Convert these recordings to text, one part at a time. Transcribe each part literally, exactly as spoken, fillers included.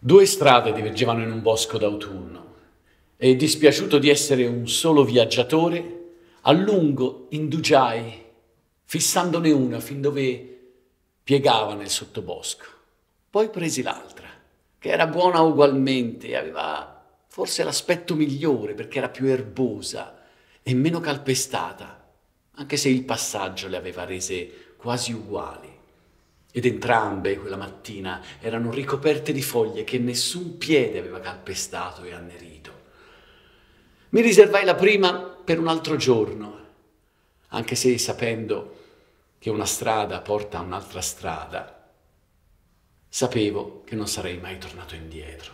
Due strade divergevano in un bosco d'autunno e, dispiaciuto di essere un solo viaggiatore, a lungo indugiai, fissandone una fin dove piegava nel sottobosco. Poi presi l'altra, che era buona ugualmente e aveva forse l'aspetto migliore perché era più erbosa e meno calpestata, anche se il passaggio le aveva rese quasi uguali. Ed entrambe quella mattina erano ricoperte di foglie che nessun piede aveva calpestato e annerito. Mi riservai la prima per un altro giorno, anche se sapendo che una strada porta a un'altra strada, sapevo che non sarei mai tornato indietro.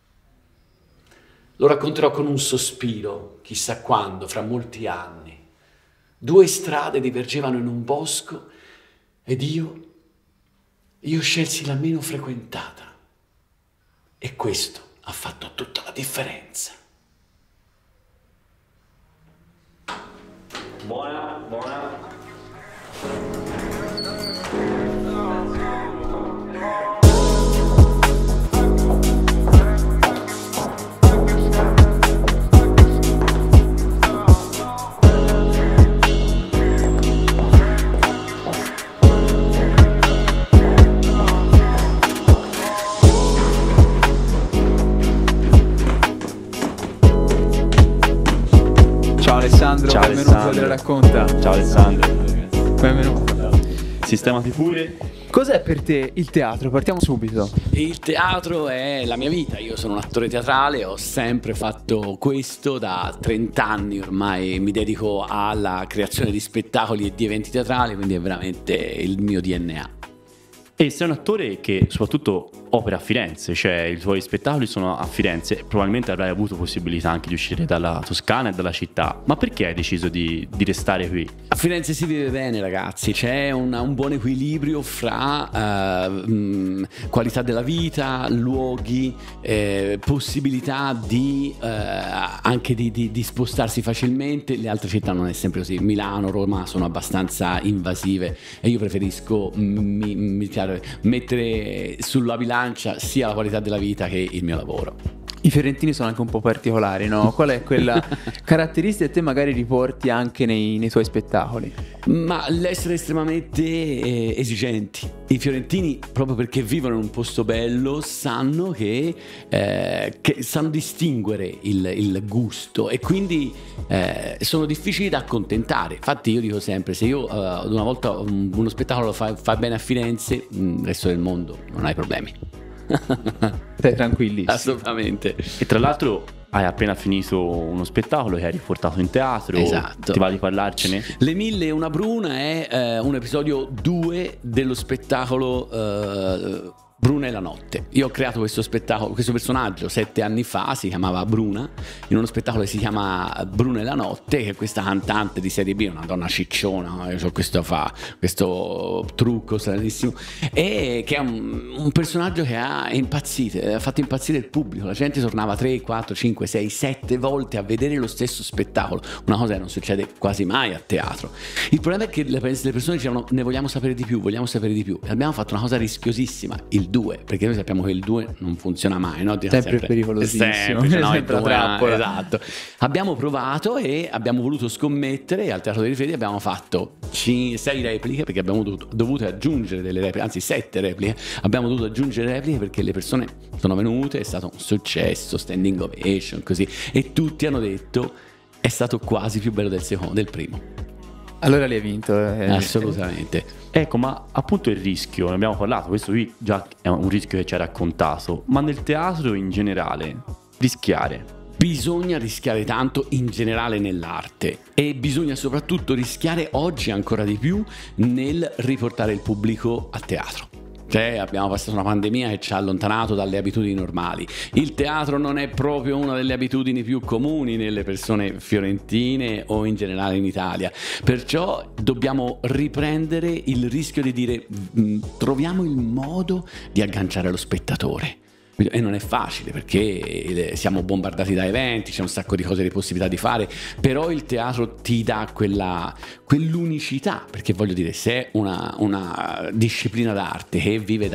Lo racconterò con un sospiro, chissà quando, fra molti anni. Due strade divergevano in un bosco ed io... Io scelsi la meno frequentata e questo ha fatto tutta la differenza. Buona, buona. Ciao Alessandro, Ciao benvenuto a Alessandro. Della Racconta. Ciao Alessandro. Benvenuto. Sistemati pure. Cos'è per te il teatro? Partiamo subito. Il teatro è la mia vita, io sono un attore teatrale, ho sempre fatto questo da trenta anni ormai, mi dedico alla creazione di spettacoli e di eventi teatrali, quindi è veramente il mio D N A. E sei un attore che soprattutto opera a Firenze, cioè i tuoi spettacoli sono a Firenze, probabilmente avrai avuto possibilità anche di uscire dalla Toscana e dalla città, ma perché hai deciso di, di restare qui? A Firenze si vive bene, ragazzi, c'è una, un buon equilibrio fra uh, mh, qualità della vita, luoghi, eh, possibilità di, uh, anche di, di, di spostarsi facilmente. Le altre città non è sempre così, Milano, Roma sono abbastanza invasive e io preferisco mi, mi, mettere sulla bilancia sia la qualità della vita che il mio lavoro. I fiorentini sono anche un po' particolari, no? Qual è quella caratteristica che te magari riporti anche nei, nei tuoi spettacoli? Ma l'essere estremamente eh, esigenti. I fiorentini, proprio perché vivono in un posto bello, sanno che, eh, che sanno distinguere il, il gusto e quindi eh, sono difficili da accontentare. Infatti io dico sempre, se io uh, una volta um, uno spettacolo lo fa, fa bene a Firenze, il resto del mondo non hai problemi. Stai tranquillissimo. Assolutamente. E tra l'altro hai appena finito uno spettacolo che hai riportato in teatro. Esatto. Ti va di parlarcene? Le mille e una bruna è eh, un episodio due dello spettacolo eh, Bruna e la notte. Io ho creato questo spettacolo, questo personaggio sette anni fa, si chiamava Bruna, in uno spettacolo che si chiama Bruna e la notte, che è questa cantante di serie B, una donna cicciona, io ho questo, fa, questo trucco stranissimo, e che è un, un personaggio che ha impazzito, ha fatto impazzire il pubblico, la gente tornava tre, quattro, cinque, sei, sette volte a vedere lo stesso spettacolo, una cosa che non succede quasi mai a teatro. Il problema è che le persone dicevano ne vogliamo sapere di più, vogliamo sapere di più, e abbiamo fatto una cosa rischiosissima, il due, perché noi sappiamo che il due non funziona mai, no? Sempre, sempre pericolosissimo, sempre, cioè, no, sempre il due, trappola. esatto. Abbiamo provato e abbiamo voluto scommettere, e al Teatro dei Rifleti abbiamo fatto sei repliche, perché abbiamo dovuto, dovuto aggiungere delle repliche, anzi sette repliche, abbiamo dovuto aggiungere repliche perché le persone sono venute, è stato un successo, standing ovation, così, e tutti hanno detto è stato quasi più bello del secondo, del primo. Allora li hai vinto. Eh. Assolutamente. Ecco, ma appunto il rischio, ne abbiamo parlato, questo qui già è un rischio che ci hai raccontato, ma nel teatro in generale, rischiare. Bisogna rischiare tanto in generale nell'arte e bisogna soprattutto rischiare oggi ancora di più nel riportare il pubblico a teatro. Cioè, abbiamo passato una pandemia che ci ha allontanato dalle abitudini normali. Il teatro non è proprio una delle abitudini più comuni nelle persone fiorentine o in generale in Italia. Perciò dobbiamo riprendere il rischio di dire mh, troviamo il modo di agganciare lo spettatore. E non è facile perché siamo bombardati da eventi, c'è un sacco di cose, di possibilità di fare, però il teatro ti dà quella, quell'unicità, perché voglio dire, se è una, una disciplina d'arte che vive da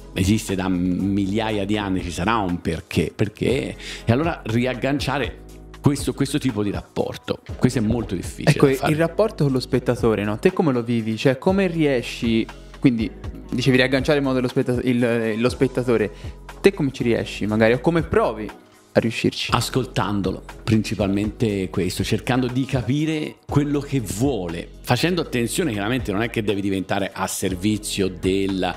esiste da migliaia di anni, ci sarà un perché, perché e allora riagganciare questo, questo tipo di rapporto, questo è molto difficile. Ecco, da fare. il rapporto con lo spettatore, no? Te come lo vivi? Cioè, come riesci, quindi dicevi riagganciare in modo lo, spetta- il, lo spettatore, te come ci riesci magari, o come provi a riuscirci? Ascoltandolo, principalmente questo, cercando di capire quello che vuole, facendo attenzione, chiaramente non è che devi diventare a servizio del,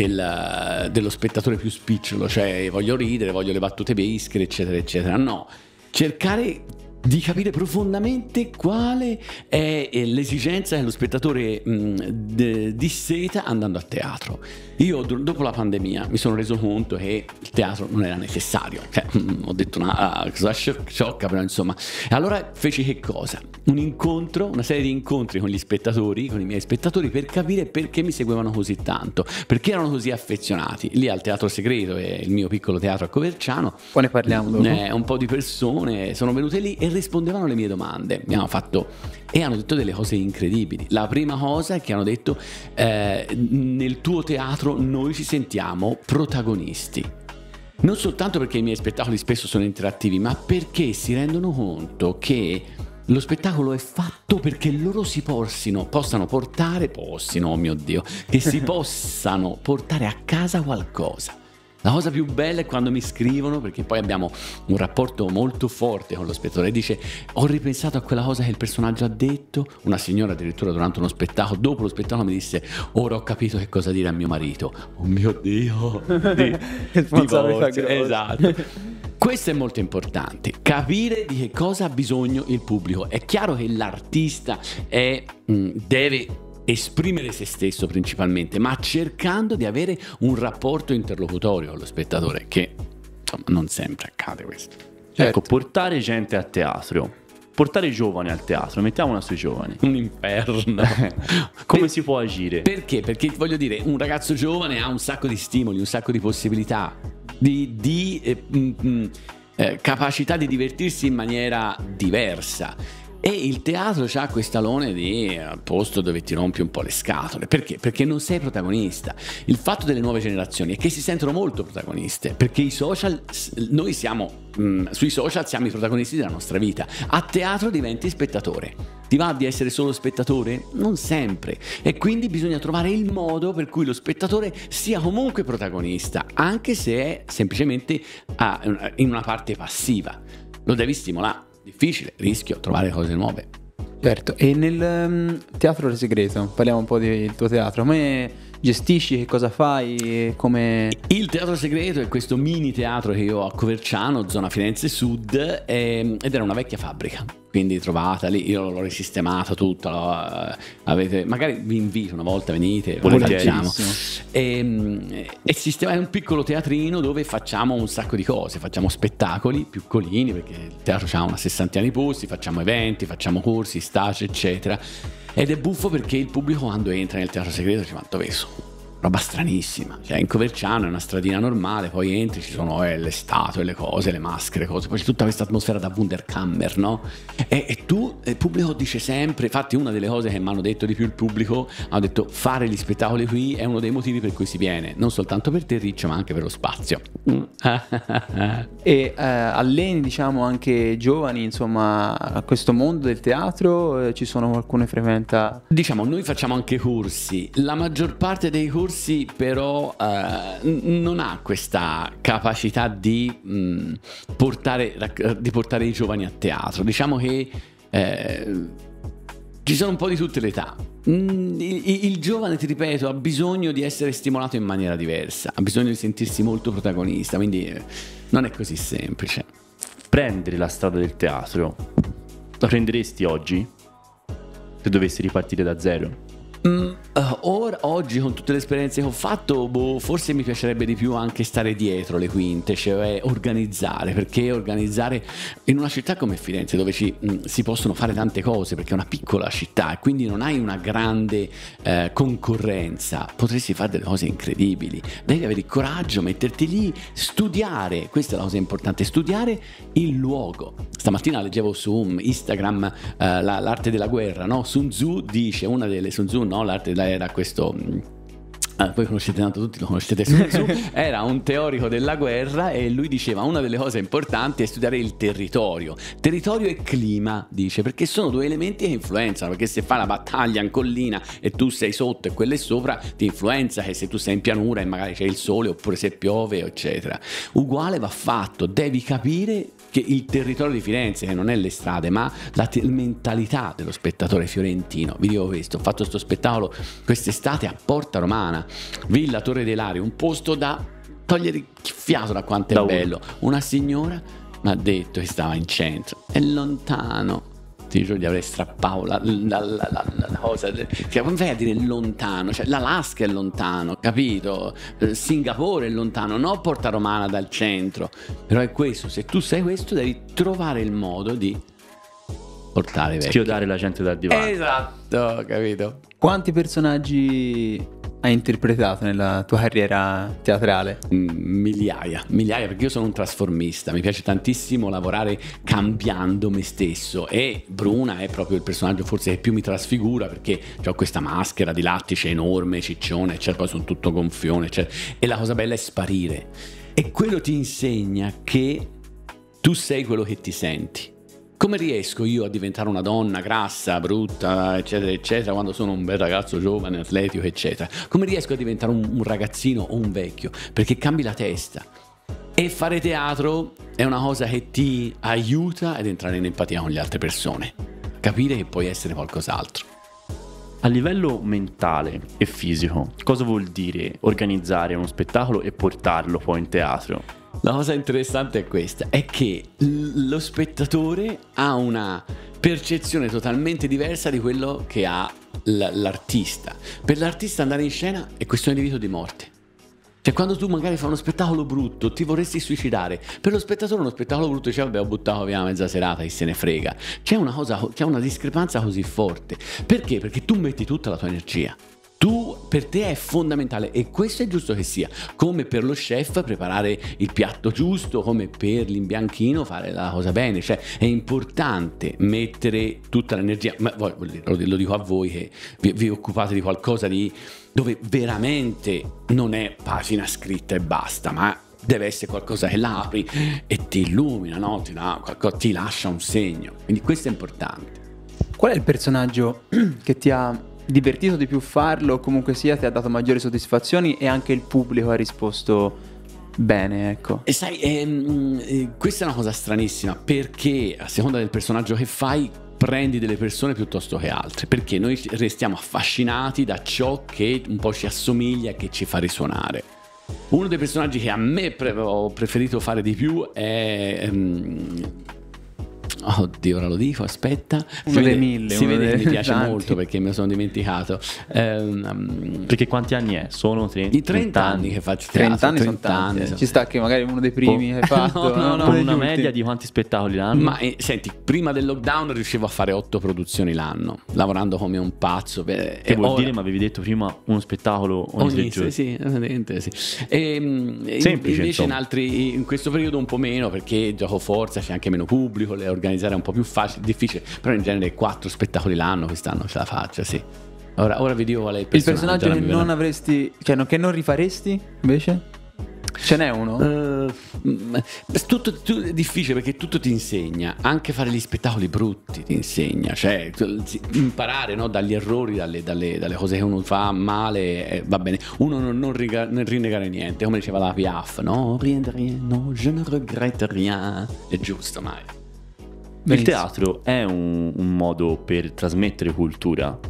del, dello spettatore più spicciolo, cioè voglio ridere, voglio le battute peschere, eccetera, eccetera, no, cercare di capire profondamente quale è l'esigenza che lo spettatore mh, d- disseta andando a teatro. Io do- dopo la pandemia mi sono reso conto che il teatro non era necessario, cioè, mh, ho detto una cosa sciocca, però insomma. E allora feci che cosa? Un incontro, una serie di incontri con gli spettatori, con i miei spettatori, per capire perché mi seguivano così tanto, perché erano così affezionati. Lì al Teatro Segreto, è il mio piccolo teatro a Coverciano, Poi ne parliamo dopo. eh, un po' di persone sono venute lì e rispondevano alle mie domande. Mi hanno fatto e hanno detto delle cose incredibili. La prima cosa è che hanno detto eh, nel tuo teatro noi ci sentiamo protagonisti, non soltanto perché i miei spettacoli spesso sono interattivi, ma perché si rendono conto che lo spettacolo è fatto perché loro si possano, possano portare, possino, oh mio Dio, che si possano portare a casa qualcosa. La cosa più bella è quando mi scrivono, perché poi abbiamo un rapporto molto forte con lo spettatore, dice ho ripensato a quella cosa che il personaggio ha detto. Una signora addirittura durante uno spettacolo, dopo lo spettacolo mi disse ora ho capito che cosa dire a mio marito. Oh mio Dio, di, Responsabilità divorzio, grossa. esatto. Questo è molto importante, capire di che cosa ha bisogno il pubblico. È chiaro che l'artista è, mh, deve esprimere se stesso principalmente, ma cercando di avere un rapporto interlocutorio con lo spettatore, che insomma non sempre accade questo. Certo. Ecco, portare gente a teatro, portare i giovani al teatro, mettiamola sui giovani. Un inferno. Come Per- si può agire? Perché? Perché voglio dire, un ragazzo giovane ha un sacco di stimoli, un sacco di possibilità, di, di eh, mh, mh, eh, capacità di divertirsi in maniera diversa. E il teatro c'ha quest'alone di eh, posto dove ti rompi un po' le scatole. Perché? Perché non sei protagonista. Il fatto delle nuove generazioni è che si sentono molto protagoniste, perché i social, noi siamo mh, sui social siamo i protagonisti della nostra vita. A teatro diventi spettatore. Ti va di essere solo spettatore? Non sempre. E quindi bisogna trovare il modo per cui lo spettatore sia comunque protagonista, anche se è semplicemente a, in una parte passiva. Lo devi stimolare. Difficile, rischio trovare cose nuove. Certo, e nel um, Teatro Segreto, parliamo un po' del tuo teatro, come gestisci, che cosa fai, come... Il Teatro Segreto è questo mini teatro che io ho a Coverciano, zona Firenze Sud, ehm, ed era una vecchia fabbrica, quindi trovata lì, io l'ho risistemato tutto, l'ho, eh, avete, magari vi invito una volta, venite, lo facciamo. E, e sistema, è un piccolo teatrino dove facciamo un sacco di cose, facciamo spettacoli piccolini, perché il teatro ha una sessantina di posti, facciamo eventi, facciamo corsi, stage, eccetera. Ed è buffo perché il pubblico quando entra nel Teatro Segreto dice ma dove sono? Roba stranissima, cioè in Coverciano è una stradina normale, poi entri, ci sono eh, le statue, le cose, le maschere, cose, poi c'è tutta questa atmosfera da Wunderkammer, no? E, e tu, il pubblico dice sempre, infatti una delle cose che mi hanno detto di più il pubblico, hanno detto fare gli spettacoli qui è uno dei motivi per cui si viene, non soltanto per te Riccio ma anche per lo spazio. E eh, alleni diciamo anche giovani insomma a questo mondo del teatro, eh, ci sono qualcuno che frequenta? Diciamo noi facciamo anche corsi, la maggior parte dei corsi però eh, n- non ha questa capacità di, mh, portare, di portare i giovani a teatro, diciamo che eh, ci sono un po' di tutte le età. Mm, il, il giovane, ti ripeto, ha bisogno di essere stimolato in maniera diversa, ha bisogno di sentirsi molto protagonista, quindi eh, non è così semplice. Prendere la strada del teatro, la prenderesti oggi? Se dovessi ripartire da zero? Mm, uh, ora, oggi con tutte le esperienze che ho fatto, boh, forse mi piacerebbe di più anche stare dietro le quinte, cioè organizzare, perché organizzare in una città come Firenze dove ci, mh, si possono fare tante cose, perché è una piccola città e quindi non hai una grande eh, concorrenza, potresti fare delle cose incredibili, devi avere il coraggio, metterti lì, studiare, questa è la cosa importante, studiare il luogo. Stamattina leggevo su Instagram eh, la, l'arte della guerra, no? Sun Tzu dice, una delle Sun Tzu, no? L'arte della era questo ah, voi conoscete tanto, tutti lo conoscete Sun Tzu, era un teorico della guerra e lui diceva una delle cose importanti è studiare il territorio. Territorio e clima, dice, perché sono due elementi che influenzano, perché se fai la battaglia in collina e tu sei sotto e quello è sopra, ti influenza che se tu sei in pianura e magari c'è il sole oppure se piove, eccetera. Uguale va fatto, devi capire che il territorio di Firenze, che non è le strade, ma la te- mentalità dello spettatore fiorentino. Vi dico questo, ho fatto questo spettacolo quest'estate a Porta Romana, Villa Torre dei Lari, un posto da togliere il fiato da quanto è Da bello. Una signora mi ha detto che stava in centro, è lontano. Ti giuro, gli avrei strappato la, la, la, la, la cosa. Cioè, come fai a dire lontano? Cioè, l'Alaska è lontano, capito? Singapore è lontano, non Porta Romana dal centro. Però è questo, se tu sai questo, devi trovare il modo di portare vecchi. Schiodare la gente dal divano. Esatto, capito? Quanti personaggi hai interpretato nella tua carriera teatrale? Migliaia, migliaia, perché io sono un trasformista, mi piace tantissimo lavorare cambiando me stesso e Bruna è proprio il personaggio forse che più mi trasfigura, perché ho questa maschera di lattice enorme, ciccione, eccetera, poi sono tutto gonfione, eccetera, e la cosa bella è sparire e quello ti insegna che tu sei quello che ti senti. Come riesco io a diventare una donna grassa, brutta, eccetera, eccetera, quando sono un bel ragazzo giovane, atletico, eccetera? Come riesco a diventare un, un ragazzino o un vecchio? Perché cambi la testa. E fare teatro è una cosa che ti aiuta ad entrare in empatia con le altre persone. Capire che puoi essere qualcos'altro. A livello mentale e fisico, cosa vuol dire organizzare uno spettacolo e portarlo poi in teatro? La cosa interessante è questa, è che l- lo spettatore ha una percezione totalmente diversa di quello che ha l- l'artista. Per l'artista andare in scena è questione di vita o di morte. Cioè quando tu magari fai uno spettacolo brutto ti vorresti suicidare, per lo spettatore uno spettacolo brutto dice vabbè ho buttato via mezza serata, chi se ne frega. C'è una cosa, c'è una discrepanza così forte. Perché? Perché tu metti tutta la tua energia. Tu, per te è fondamentale e questo è giusto che sia, come per lo chef preparare il piatto giusto, come per l'imbianchino fare la cosa bene, cioè è importante mettere tutta l'energia, ma voi, lo dico a voi che vi, vi occupate di qualcosa di dove veramente non è pagina scritta e basta, ma deve essere qualcosa che l'apri e ti illumina, no? Ti, dà qualcosa, ti lascia un segno, quindi questo è importante. Qual è il personaggio che ti ha divertito di più farlo, o comunque sia ti ha dato maggiori soddisfazioni e anche il pubblico ha risposto bene, ecco? E sai, ehm, eh, questa è una cosa stranissima, perché a seconda del personaggio che fai prendi delle persone piuttosto che altre, perché noi restiamo affascinati da ciò che un po' ci assomiglia e che ci fa risuonare. Uno dei personaggi che a me pre- ho preferito fare di più è... Ehm, oddio, ora lo dico, aspetta. Uno si dei vede, mille, si uno vede che dei mi piace tanti. molto perché me lo sono dimenticato. Ehm, Perché quanti anni è? Sono trenta, I trenta anni che faccio teatro. trenta anni sono trenta tanti, anni. eh. Ci sta che magari uno dei primi Oh. hai fatto, No, no, no, Con degli una ultimi. media di quanti spettacoli l'anno? Ma eh, senti, prima del lockdown riuscivo a fare otto produzioni l'anno, lavorando come un pazzo. Per, Che e vuol ora- dire, ma avevi detto prima, uno spettacolo ogni, tre Ogni, giorni. sì, esattamente, sì. E, mm, Semplice, invece insomma. in altri, in questo periodo un po' meno, perché gioco forza, c'è anche meno pubblico, le organizzare è un po' più facile, difficile, però in genere quattro spettacoli l'anno quest'anno ce la faccio, sì. Ora, ora vi dico qual è il Il personaggio. personaggio che ora mi non verrà. avresti, cioè no, che non rifaresti invece? Ce n'è uno? Eh, mm, tutto, tu- è difficile perché tutto ti insegna, anche fare gli spettacoli brutti ti insegna, cioè tu- si- imparare, no, dagli errori, dalle, dalle- dalle cose che uno fa male, eh, va bene, uno non, non, riga- non rinnegare niente, come diceva la Piaf, no, rien de rien, no, je ne regrette rien, è giusto, mai. Il Benissimo. teatro è un, un modo per trasmettere cultura.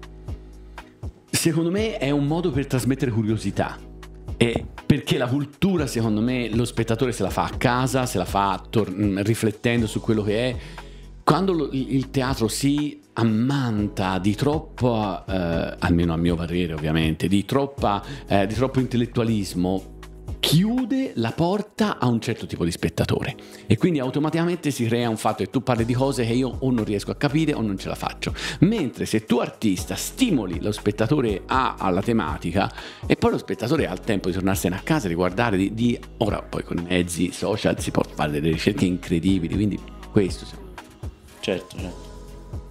Secondo me è un modo per trasmettere curiosità. E perché la cultura, secondo me, lo spettatore se la fa a casa, se la fa tor- riflettendo su quello che è. Quando lo- il teatro si ammanta di troppo, eh, almeno a mio parere ovviamente, di, troppa, eh, di troppo intellettualismo, chiude la porta a un certo tipo di spettatore e quindi automaticamente si crea un fatto che tu parli di cose che io o non riesco a capire o non ce la faccio, mentre se tu artista stimoli lo spettatore a, alla tematica e poi lo spettatore ha il tempo di tornarsene a casa, di guardare, di, di... ora poi con i mezzi social si può fare delle ricerche incredibili, quindi questo secondo me. Certo, certo.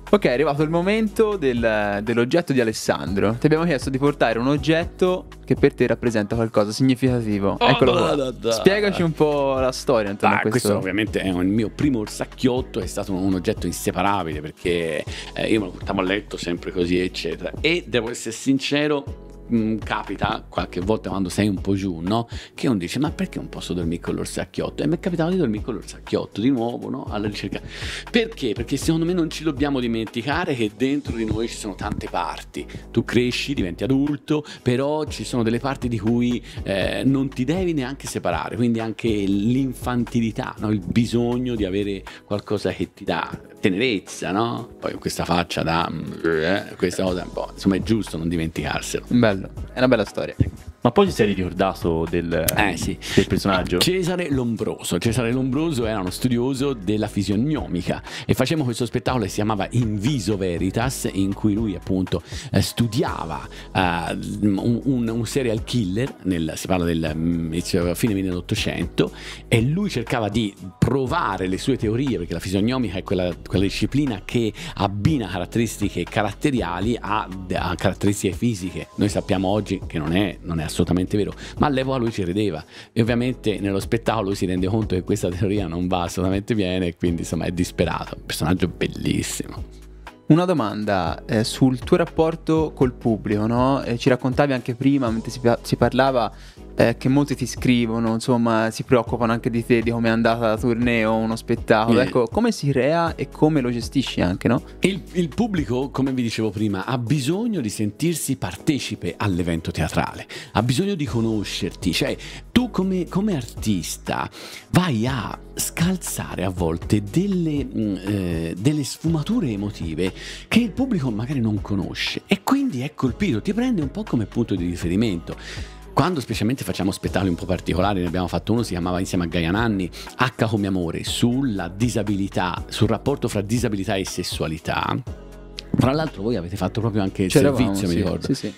Ok, è arrivato il momento del- dell'oggetto di Alessandro. Ti abbiamo chiesto di portare un oggetto che per te rappresenta qualcosa significativo. Oh, Eccolo da, qua. da, da. Spiegaci un po' la storia intorno Ah, a questo. questo ovviamente è il mio primo orsacchiotto, è stato un, un oggetto inseparabile perché eh, io me lo portavo a letto sempre così eccetera, e devo essere sincero, mh, capita qualche volta quando sei un po' giù, no? Che uno dice ma perché non posso dormire con l'orsacchiotto? E mi è capitato di dormire con l'orsacchiotto di nuovo, no? Alla ricerca. Perché? Perché secondo me non ci dobbiamo dimenticare che dentro di noi ci sono tante parti. Tu cresci, diventi adulto, però ci sono delle parti di cui eh, non ti devi neanche separare, quindi anche l'infantilità, no? Il bisogno di avere qualcosa che ti dà tenerezza, no? Poi con questa faccia da eh, questa cosa un po', insomma è giusto non dimenticarselo. Bello, è una bella storia. Ma poi ti sei ricordato del, Eh sì, del personaggio? Cesare Lombroso. Cesare Lombroso era uno studioso della fisionomica e facevamo questo spettacolo che si chiamava In Viso Veritas, in cui lui appunto eh, studiava eh, un, un, un serial killer, nel, si parla del mm, inizio- fine milleottocento, e lui cercava di provare le sue teorie, perché la fisionomica è quella, quella disciplina che abbina caratteristiche caratteriali a, a caratteristiche fisiche. Noi sappiamo oggi che non è, non è assolutamente vero, ma all'epoca lui ci credeva e ovviamente nello spettacolo lui si rende conto che questa teoria non va assolutamente bene e quindi insomma è disperato. Un personaggio bellissimo. Una domanda eh, sul tuo rapporto col pubblico, no? Eh, ci raccontavi anche prima, mentre si, pa- si parlava, eh, che molti ti scrivono, insomma, si preoccupano anche di te, di come è andata la tournée o uno spettacolo. Eh. Ecco, come si crea e come lo gestisci anche, no? Il, il pubblico, come vi dicevo prima, ha bisogno di sentirsi partecipe all'evento teatrale, ha bisogno di conoscerti, cioè tu come, come artista vai a scalzare a volte delle, mh, eh, delle sfumature emotive che il pubblico magari non conosce e quindi è colpito, ti prende un po' come punto di riferimento. Quando specialmente facciamo spettacoli un po' particolari, ne abbiamo fatto uno, si chiamava insieme a Gaia Nanni H come amore, sulla disabilità, sul rapporto fra disabilità e sessualità. Tra l'altro voi avete fatto proprio anche il C'eravamo, servizio, mi sì, ricordo. Sì, sì.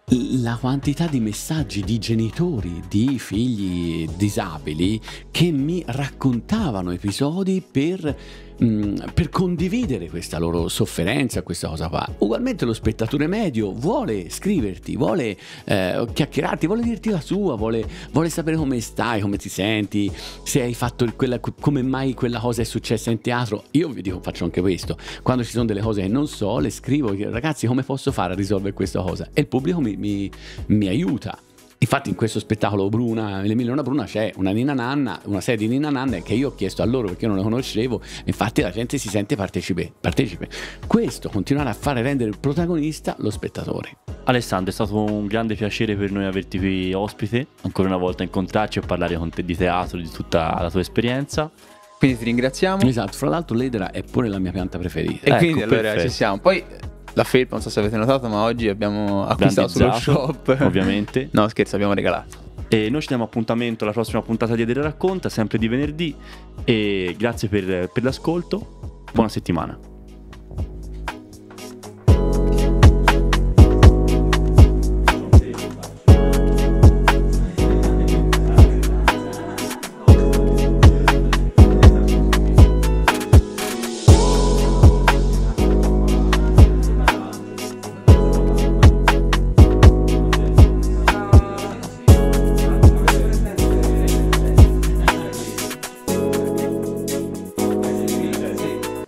La quantità di messaggi di genitori di figli disabili che mi raccontavano episodi per, mh, per condividere questa loro sofferenza, questa cosa qua. Ugualmente lo spettatore medio vuole scriverti, vuole eh, chiacchierarti, vuole dirti la sua, vuole, vuole sapere come stai, come ti senti, se hai fatto il- quella, come mai quella cosa è successa in teatro. Io vi dico, faccio anche questo, quando ci sono delle cose che non so, le scrivo, ragazzi, come posso fare a risolvere questa cosa? E il pubblico mi Mi, mi aiuta. Infatti in questo spettacolo Bruna, l'Emilio Nonna Bruna, c'è una Nina Nanna, una serie di Nina Nanna che io ho chiesto a loro perché io non le conoscevo, infatti la gente si sente partecipe, partecipe. Questo, continuare a fare rendere il protagonista lo spettatore. Alessandro, è stato un grande piacere per noi averti qui ospite, ancora una volta incontrarci e parlare con te di teatro, di tutta la tua esperienza. Quindi ti ringraziamo. Esatto, fra l'altro l'edera è pure la mia pianta preferita. E Ecco, quindi allora perfetto. ci siamo. Poi la felpa, non so se avete notato, ma oggi abbiamo acquistato sullo Brandizzato, shop. ovviamente. No, scherzo, abbiamo regalato. E noi ci diamo appuntamento alla prossima puntata di Edera Racconta, sempre di venerdì. E grazie per, per l'ascolto. Buona settimana.